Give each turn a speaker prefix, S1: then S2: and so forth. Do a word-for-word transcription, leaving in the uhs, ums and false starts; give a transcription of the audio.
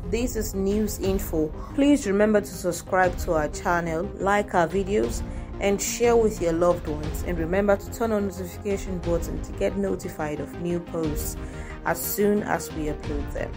S1: This is News Info. Please remember to subscribe to our channel, like our videos, and share with your loved ones. And remember to turn on notification button to get notified of new posts as soon as we upload them.